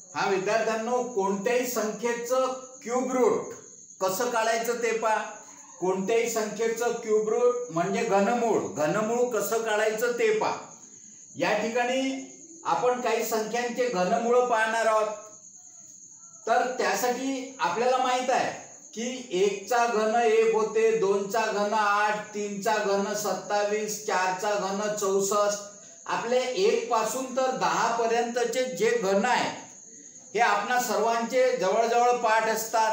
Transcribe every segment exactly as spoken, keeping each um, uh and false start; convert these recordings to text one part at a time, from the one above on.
हा विद्यार्थ्यांनो, कोणत्याही संख्येचं क्यूब रूट कसं काढायचं ते पहा. कोणत्याही संख्येचं क्यूब रूट म्हणजे घनमूळ, घनमूळ कसं काढायचं ते पहा. या ठिकाणी आपण काही संख्यांचे घनमूळ पाहणार आहोत. तर त्यासाठी आपल्याला माहित आहे की एकचा घन एक होते, दोनचा घन आठ, तीनचा घन सत्तावीस, चारचा घन चौसष्ट. आपले एक पासून तर दहा पर्यंतचे जे घन आहे हे आपणा सर्वांचे जवळजवळ पाठ असतात.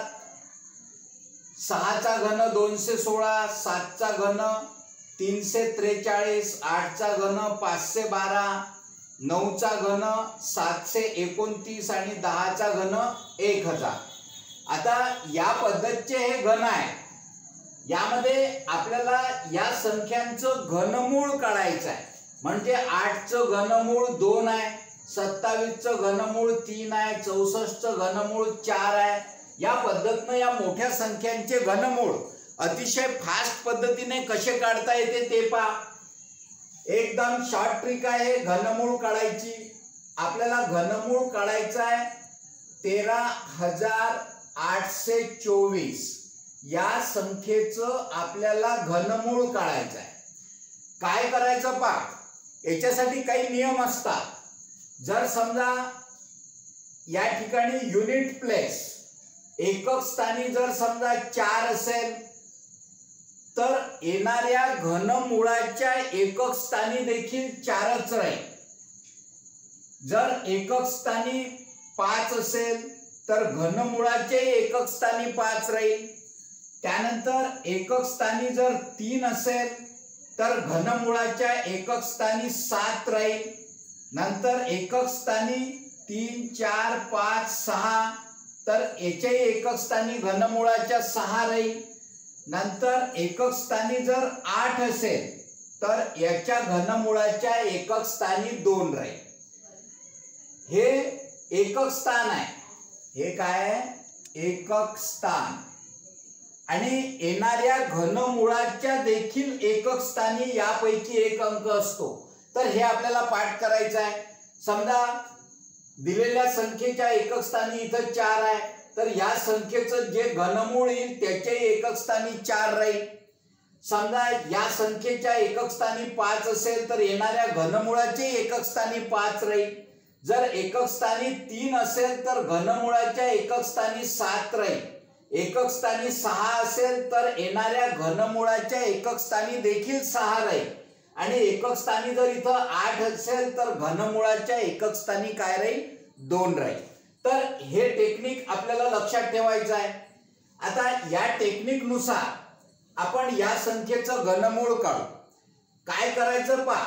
सहाचा घन दोनशे सोळा, सातचा घन तीनशे त्रेचाळीस, आठचा घन पाचशे बारा, नऊचा घन सातशे एकोणतीस आणि दहाचा घन एक हजार. आता या पद्धतीचे हे घन आहे. यामध्ये आपल्याला या संख्यांचं घनमूळ काढायचं आहे. म्हणजे आठचं घनमूळ दोन आहे, सत्तावीसचं घनमूळ तीन आहे, चौसष्टचं घनमूळ चार आहे. या पद्धतीनं या मोठ्या संख्यांचे घनमूळ अतिशय फास्ट पद्धतीने कसे काढता येते ते पहा. एकदम शॉर्ट ट्रिक आहे घनमूळ काढायची. आपल्याला घनमूळ काढायचं आहे तेरा हजार आठशे चोवीस. या संख्येचं आपल्याला घनमूळ काढायचं आहे. काय करायचं पहा, याच्यासाठी काही नियम असतात. जर समजा या ठिकाणी युनिट प्लेस एकक स्थानी जर समजा चार असेल तर येणाऱ्या घनमुळाच्या एकक स्थानी देखील चारच राहील. जर एकक स्थानी पाच असेल तर घनमुळाचे एकक स्थानी पाच राहील. त्यानंतर एकक स्थानी जर तीन असेल तर घनमुळाच्या एकक स्थानी सात राहील. नंतर एकक स्थानी तीन, चार, पाच, सहा तर याच्याही एकक स्थानी घनमुळाच्या सहा राहील. नंतर एकक स्थानी जर आठ असेल तर याच्या घनमुळाच्या एकक स्थानी दोन राहील. हे एकक स्थान आहे. हे काय आहे? एकक स्थान. आणि येणाऱ्या घनमुळाच्या देखील एकक स्थानी यापैकी एक अंक असतो. तर हे आपल्याला पाठ करायचं आहे. समजा दिलेल्या संख्येच्या एकक स्थानी इथं चार आहे तर या संख्येचं जे घनमूळ येईल त्याचे एकक स्थानी चार राहील. समजा या संख्येच्या एकक स्थानी पाच असेल तर येणाऱ्या घनमुळाचे एकक स्थानी पाच राहील. जर एकक स्थानी तीन असेल तर घनमुळाच्या एकक स्थानी सात राहील. एकक स्थानी सहा असेल तर येणाऱ्या घनमुळाच्या एकक स्थानी देखील सहा राहील. आणि एकक स्थानी जर इथं आठ असेल तर घनमुळाच्या एकक स्थानी काय राहील? दोन राहील. तर हे टेक्निक आपल्याला लक्षात ठेवायचं आहे. आता या टेक्निक नुसार आपण या संख्येचं घनमूळ काढू. काय करायचं पहा,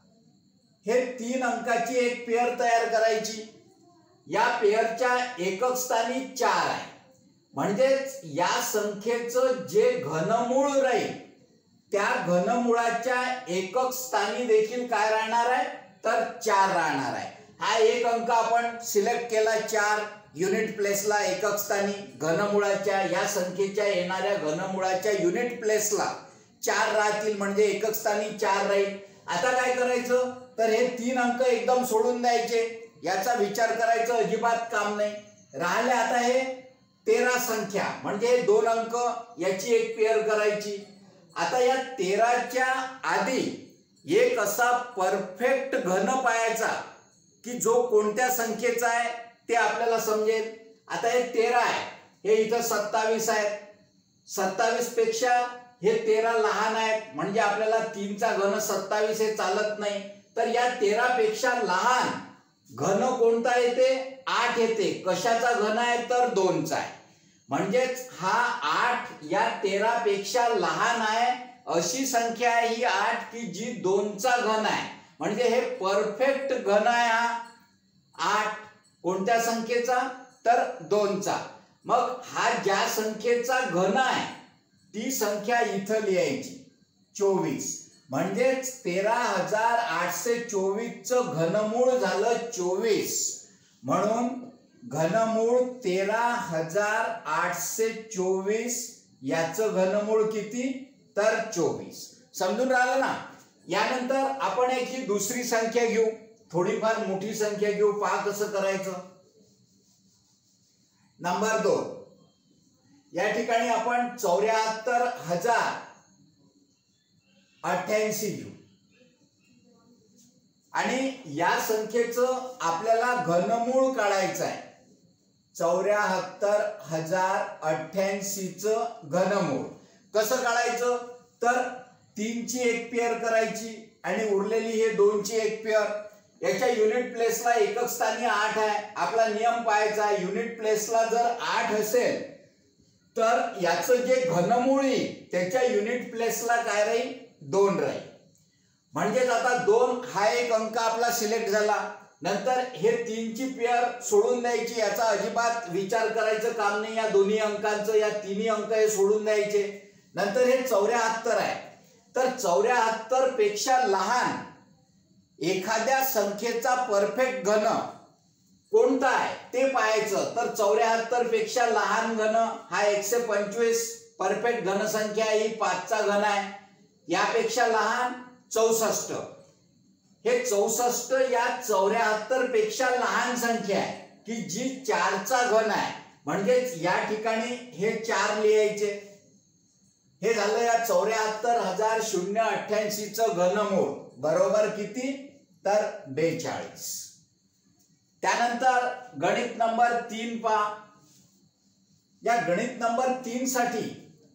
हे तीन अंकाची एक पेअर तयार करायची. या पेअरच्या एकक स्थानी चार आहे. म्हणजेच या संख्येचं जे घनमूळ राहील त्या घनमुळाच्या एकक स्थानी देखील काय राहणार आहे? तर चार राहणार आहे. हा एक अंक आपण सिलेक्ट केला चार. युनिट प्लेसला एकक स्थानी घनमुळाच्या या संख्येच्या येणाऱ्या घनमुळाच्या युनिट प्लेसला चार राहतील. म्हणजे एकक स्थानी चार राहील. आता काय करायचं तर हे तीन अंक एकदम सोडून द्यायचे. याचा विचार करायचं अजिबात काम नाही. राहिले आता हे तेरा संख्या म्हणजे दोन अंक याची एक पेअर करायची. आता या तेराच्या आधी एक असा परफेक्ट घन पाहायचा की जो कोणत्या संख्येचा आहे ते आपल्याला समजेल. आता हे तेरा आहे, हे इथं सत्तावीस आहे. सत्तावीस पेक्षा हे तेरा लहान आहेत. म्हणजे आपल्याला तीनचा घन सत्तावीस हे चालत नाही. तर या तेरा पेक्षा लहान घन कोणता येते? आठ येते. कशाचा घन आहे तर दोनचा आहे. म्हणजेच हा आठ या तेरा पेक्षा लहान आहे अशी संख्या आहे ही आठ की जी दोनचा घन आहे. म्हणजे हे परफेक्ट घन आहे हा आठ. कोणत्या संख्येचा तर दोनचा. मग हा ज्या संख्येचा घन आहे ती संख्या इथं लिहायची चोवीस. म्हणजेच तेरा हजार आठशे चोवीस चं घनमूळ झालं चोवीस. म्हणून घनमूळ तेरा हजार आठशे चोवीस याचं घनमूळ किती तर चोवीस. समजून राहिलं ना? यानंतर आपण एक ही दुसरी संख्या घेऊ. थोडीफार मोठी संख्या घेऊ. पहा कसं करायचं. नंबर दोन, या ठिकाणी आपण चौऱ्याहत्तर हजार अठ्ठ्याऐंशी घेऊ आणि या संख्येचं आपल्याला घनमूळ काढायचं आहे. चौऱ्याहत्तर हजार अठ्ठ्याऐंशी च घनमूळ कसं काढायचं, तर तीन ची एक पेअर करायची आणि उरलेली हे दोन ची एक पेअर. याच्या युनिट प्लेसला एकक स्थानी आठ आहे. आपला नियम पाहायचा, युनिट प्लेसला जर आठ असेल तर याचं जे घनमूळ येईल त्याच्या युनिट प्लेसला काय राहील, दोन राहील. म्हणजेच आता दोन हा एक अंक आपला सिलेक्ट झाला. नंतर हे तीन ची पेअर सोडून द्यायची, याचा अजिबात विचार करायचं काम नाही. या दोन्ही अंकांचं, या तिन्ही अंक हे सोडून द्यायचे. नंतर हे चौऱ्याहत्तर आहे, तर चौऱ्याहत्तर पेक्षा लहान एखाद्या संख्येचा परफेक्ट घन कोणता आहे ते पाहायचं. तर चौऱ्याहत्तर पेक्षा लहान घन हा एकशे पंचवीस परफेक्ट घनसंख्या ही पाचचा घन आहे. यापेक्षा लहान चौसष्ट. हे चौसष्ट या चौऱ्याहत्तर पेक्षा लहान संख्या आहे की जी चारचा घन आहे. म्हणजेच या ठिकाणी हे चार लिहायचे. हे झालं या चौऱ्याहत्तर हजार शून्य अठ्ठ्याऐंशी च घनमूळ बरोबर किती, तर बेचाळीस. त्यानंतर गणित नंबर तीन पहा. या गणित नंबर तीन साठी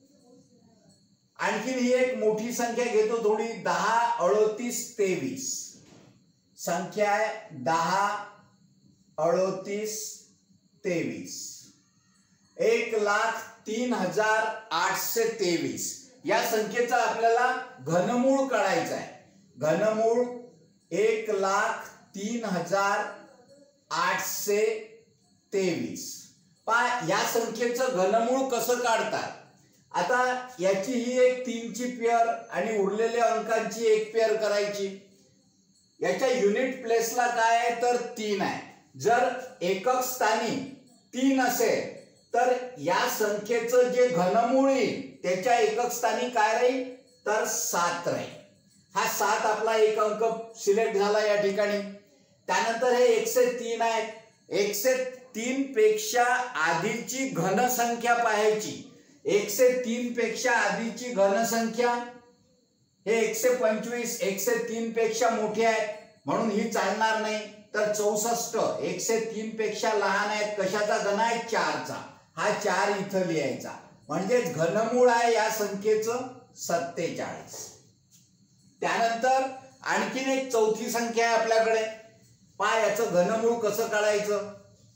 आणखीन ही एक मोठी संख्या घेतो थोडी, दहा अडोतीस तेवीस संख्या आहे. दहा अडोतीस तेवीस एक लाख तीन हजार आठशे तेवीस या संख्येचा आपल्याला घनमूळ काढायचं आहे. घनमूळ एक लाख तीन हजार आठशे तेवीस. पहा या संख्येचं घनमूळ कसं काढतात. आता याची ही एक तीन ची पेअर आणि उरलेल्या अंकांची एक पेअर करायची. याच्या युनिट प्लेसला काय आहे, तर तीन आहे. जर एकक स्थानी तीन असेल तर या संख्येचं जे घनमूळ येईल त्याच्या एकक स्थानी काय राहील, तर सात राहील. हा सात आपला एक अंक सिलेक्ट झाला या ठिकाणी. त्यानंतर हे एकशे तीन आहेत. एकशे तीन पेक्षा आधीची घनसंख्या पाहायची. एकशे तीन पेक्षा आधीची घनसंख्या हे एकशे पंचवीस एकशे तीन पेक्षा मोठी आहे म्हणून ही चालणार नाही. तर चौसष्ट एकशे तीन पेक्षा लहान आहेत. कशाचा घन आहे, चारचा. हा चार इथं लिहायचा. म्हणजेच घनमूळ आहे या संख्येचं सत्तेचाळीस. त्यानंतर आणखीन एक चौथी संख्या आहे आपल्याकडे. पहा याचं घनमूळ कसं काढायचं.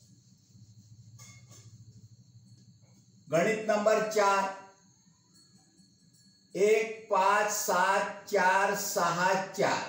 गणित नंबर चार. एक पाच सात चार सहा चार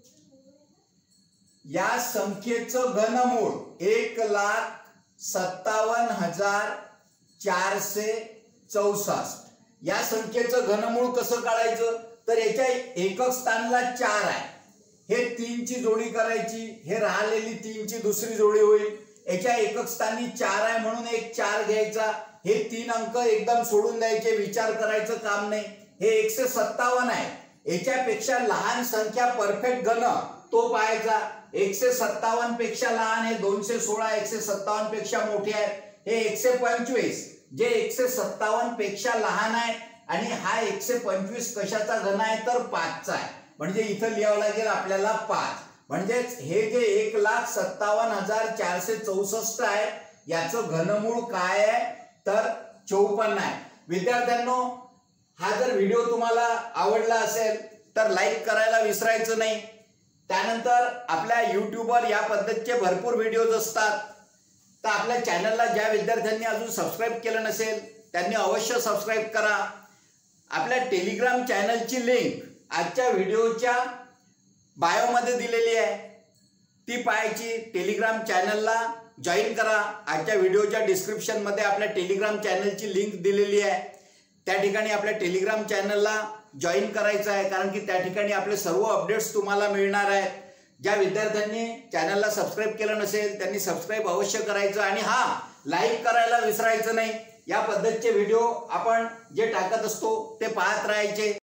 या संख्येचं घनमूळ एक लाख सत्तावन्न हजार चारशे चौसष्ट. या संख्येचं घनमूळ कसं काढायचं, तर याच्या एकक स्थानला चार आहे. हे तीन ची जोडी करायची. हे राहिलेली तीन ची दुसरी जोडी होईल. याच्या एकक स्थानी चार आहे म्हणून एक चार घ्यायचा. हे तीन अंक एकदम सोडून द्यायचे, विचार करायचं काम नाही. हे एकशे सत्तावन्न आहे. याच्यापेक्षा लहान संख्या परफेक्ट घन तो पाहायचा. एकशे सत्तावन्न पेक्षा लहान हे दोनशे सोळा एकशे सत्तावन्न पेक्षा मोठे आहेत. हे एकशे पंचवीस जे एकशे सत्तावन्न पेक्षा लहान आहे आणि हा एकशे पंचवीस कशाचा घन आहे, तर पाचचा आहे. म्हणजे इथं लिहावं लागेल आपल्याला पाच. म्हणजेच हे जे एक लाख सत्तावन्न हजार चारशे चौसष्ट आहे याचं घनमूळ काय आहे, तर चौपन्न आहे. विद्यार्थ्यांनो, हा जर व्हिडिओ तुम्हाला आवडला असेल तर लाईक करायला विसरायचं नाही. त्यानंतर आपल्या यूट्यूबवर या पद्धतीचे भरपूर व्हिडिओज असतात. तर आपल्या चॅनलला ज्या विद्यार्थ्यांनी अजून सबस्क्राईब केलं नसेल त्यांनी अवश्य सबस्क्राईब करा. आपल्या टेलिग्राम चॅनलची लिंक आजच्या व्हिडिओच्या बायोमध्ये दिलेली आहे, ती पाहायची. टेलिग्राम चॅनलला जॉईन करा. आजच्या व्हिडिओच्या डिस्क्रिप्शनमध्ये आपल्या टेलिग्राम चॅनलची लिंक दिलेली आहे. त्या ठिकाणी आपल्या टेलिग्राम चॅनलला जॉईन करायचं आहे, कारण की त्या ठिकाणी आपले सर्व अपडेट्स तुम्हाला मिळणार आहेत. ज्या विद्यार्थ्यांनी चॅनलला सबस्क्राईब केलं नसेल त्यांनी सबस्क्राईब अवश्य करायचं आणि हा लाईक करायला विसरायचं नाही. या पद्धतीचे व्हिडिओ आपण जे टाकत असतो ते पाहत राहायचे.